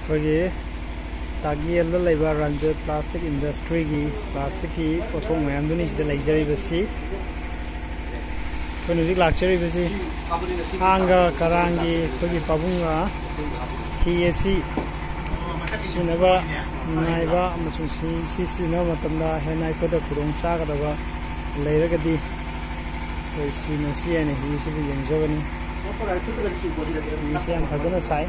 अखोगी तागियल लेबा रंजे प्लास्टिक इंडस्ट्री की प्लास्टिक की पोथों मैम दुनी सिदे लेजरी बसी कोनुजिक लाक्चरी बसी हांगा करांगी अखोगी पाबुंगा हिएसी सिनबा नाइबा अमसुं सिनो मतमदा हेनाइ कोदा खुरों चागदबा लेरगदी सिनसी एने हिएसी बि यंजगनी हिएसी हम फजना साइ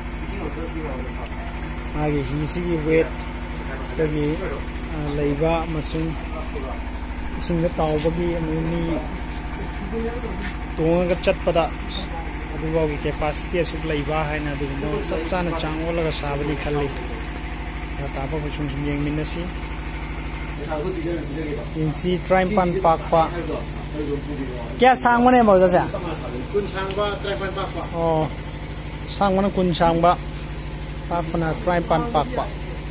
आगे हिएसी की वेट कगी लेबा मसुं सिंग तावबगी अमुनी तोंगा चटपदा अदुबागी कैपेसिटी असुक लेबा हाइना दुगुमो सब चाना चांगोलगा साबली खल्ली तापा कुछ यंगमिनसी इंची ट्राइम्पान पाकपा क्या सांगमने मौजा से कुन सांगबा ट्राइम्पान पाकपा ओ सांगमने कुन सांगबा पाकपना ट्राइम्पान पाकपा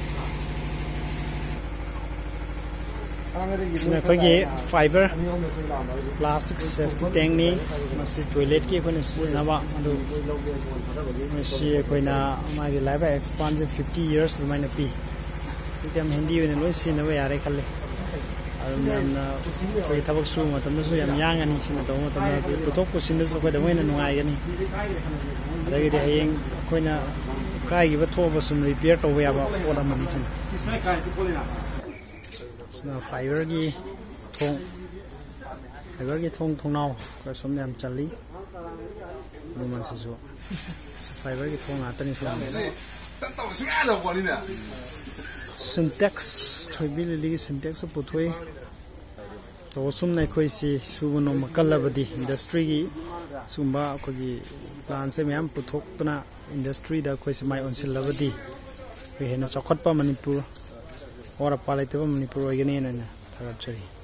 अखोगी फाइबर प्लास्टिक सेफ्टी टैंक नि मसी टॉयलेट की अखोने सिनाबा अदु मसी अखोइना मागी लाइफ एक्सपांशन 50 इयर्स दुमाइना पी इतम हिंदी ओइना लोइ सिनाबा यारे खल्ले अदुमना कोइ थबक सु मतमसु याम यांगani सिना तो मतमना पुथोक पुसिनसु कोइ दमैना नुंगाइगनी अदगिदि हयेंग अखोइना काइगिबा थोबा सुम रिपेयर तौबा याबा ओला मनि सिन फाइबर की थोंनाव सोम याम चली फाइबर की थोंग आतनी सिंटेक्स थोइबिली सिंटेक्स पुथोई तो सुमना अखोइसी सुबनो मकल्लबदी इंडस्ट्री की सुंबा अखोगी प्लान से मैम पुथोकना इंडस्ट्री दा अखोइसी माइ ओनसिलबदी हेना चौखटपा मणिपुर और पालेतबा मणिपुर ओइगनी थागतचरी।